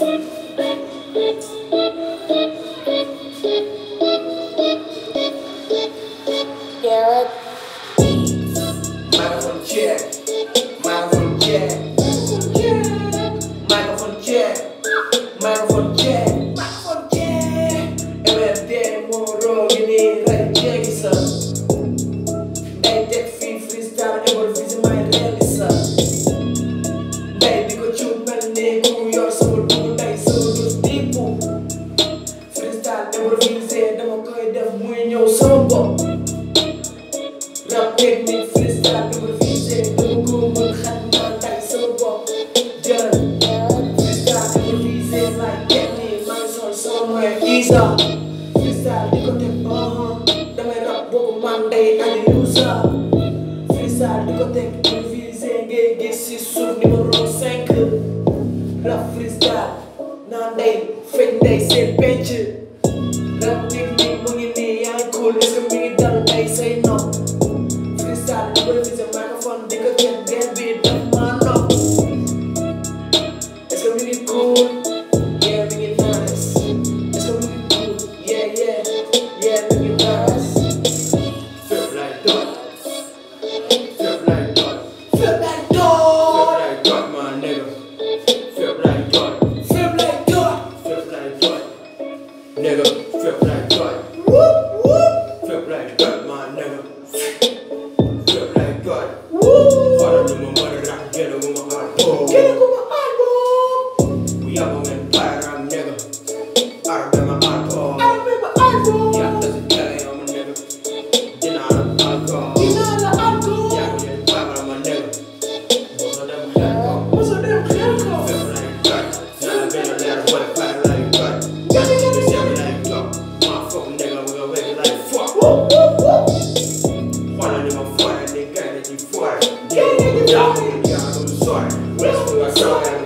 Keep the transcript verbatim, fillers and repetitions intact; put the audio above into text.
Garrett. Microphone check, microphone check, microphone check, microphone check, microphone check. Every day more raw, you need right check it up. They take free freestyle, ever visit my rally sir. They di ko shoot mel ni ku yor sama dugg day sama dus dipp. Freestyle ever visit dama koy def muy ñëw sama bopp. Rap technique freestyle dama visé dama ko mën xat naa tay sama bopp jël freestyle dama visé like technique maa ngi sol sama mooy isa freestyle di ko teg damay rap boobu man day andi lusa freestyle di ko teg dama visé ngay gis si suuf numéro cinq rap freestyle naan day feñ day seen penc rap technique mu ngi nii yaa ngi cool est-ce que mi ngi dal day say nopp freestyle di ko visé microphone di ko teg game bi daf maa nopp est-ce que mi ngi cool yeah mi ngi nice est-ce que mi ngi cool yeah yeah yeah mi ngi nice fépp lay doon fépp lay doon fépp lay doon fépp lay doon ma nigga fépp lay doon fépp lay doon fépp lay doon nigga fépp lay doon fépp lay doon ma nigga fépp lay doon xoolal lu ma mën a rap génn gu ma album génn gu ma album bu yàgg ngeen pare rap nigga arbe ma album arbe ma album yàgg na si télé yow ma nigga dinaa la album dinaa la album yàgg ngeen pare ma nigga mosoo dem xel ko mosoo dem xel ko fépp lay doon naa la gën a leer wala pare lay doon gàtt gàtt seet lay doon maa foog nigga bu nga wéy lay foog xoolal ni ma foore ni gaynde ci foore yaa ngi yaa ngi soore wes nga soore